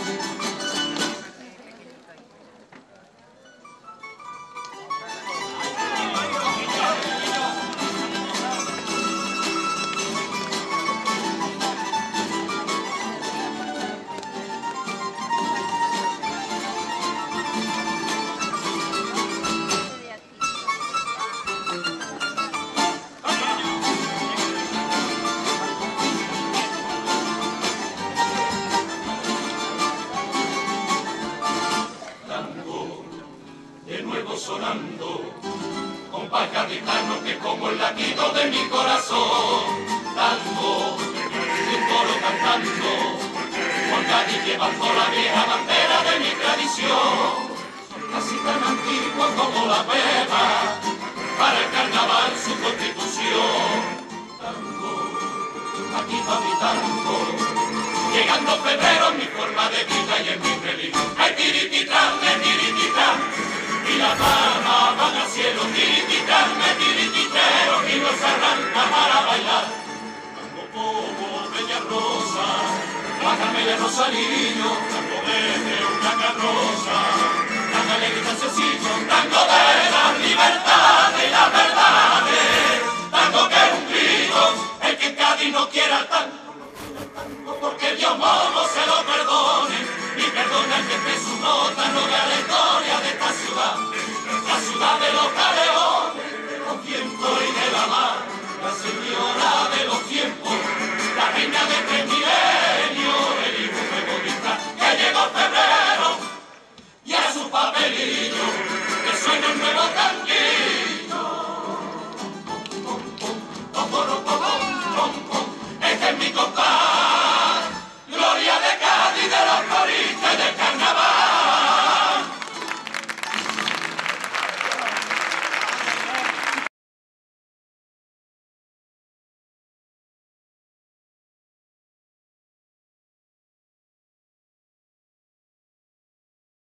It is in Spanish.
Sonando, compás gaditano que como el latido de mi corazón, tango, y un coro cantando, con Cádiz llevando la vieja bandera de mi tradición, así tan antiguo como la pena, para el carnaval su constitución. Tango, aquí va mi tango, llegando febrero en mi forma de vida y en mi religión. ¡Ay, tirititran, tirititran! Y las palmas van al cielo, tirititranme, tirititero, y nos arranca para bailar. Tango como bella rosa, bájame de Rosalino, tango desde una carroza, tan alegre y tan sencillo, tango de las libertades y las verdades, tango que es un grito, el que en Cádiz no quiera el tango, porque Dios mono se lo perdone, y perdona el que esté su nota, no vea la historia de esta ciudad. La ciudad de los galeones, de los vientos y de la mar, la señora de